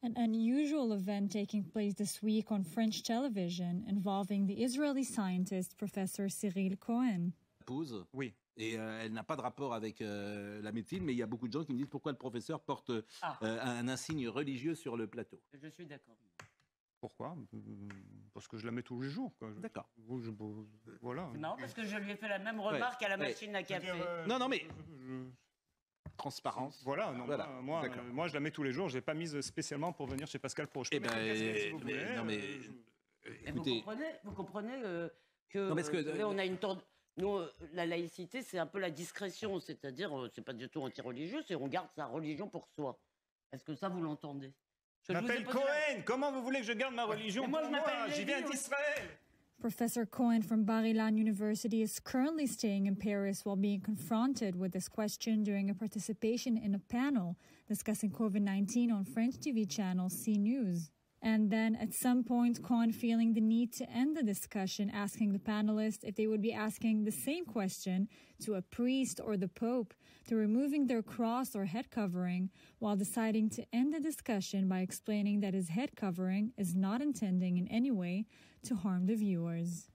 An unusual event taking place this week on French television involving the Israeli scientist Professor Cyril Cohen. Pause. Oui. Et elle n'a pas de rapport avec la médecine, mais il y a beaucoup de gens qui me disent pourquoi le professeur porte un insigne religieux sur le plateau. Je suis d'accord. Pourquoi? Parce que je la mets tous les jours. D'accord. Voilà. C'est marrant parce que je lui ai fait la même remarque à la machine à café. Non, mais... Transparence. Voilà, non, voilà. Moi, je la mets tous les jours. Je l'ai pas mise spécialement pour venir chez Pascal Pro. Je peux mettre une casquette, si vous voulez. Non, mais... Écoutez... Vous comprenez que... Non, parce que on a une Nous, la laïcité, c'est un peu la discrétion, c'est-à-dire, c'est pas du tout anti-religieux, c'est on garde sa religion pour soi. Est-ce que ça, vous l'entendez? Je m'appelle Cohen. Comment vous voulez que je garde ma religion pour moi? J'y viens d'Israël. Professor Cohen from Bar-Ilan University is currently staying in Paris while being confronted with this question during a participation in a panel discussing COVID-19 on French TV channel CNews. And then at some point, Cohen feeling the need to end the discussion, asking the panelists if they would be asking the same question to a priest or the Pope, to removing their cross or head covering, while deciding to end the discussion by explaining that his head covering is not intending in any way to harm the viewers.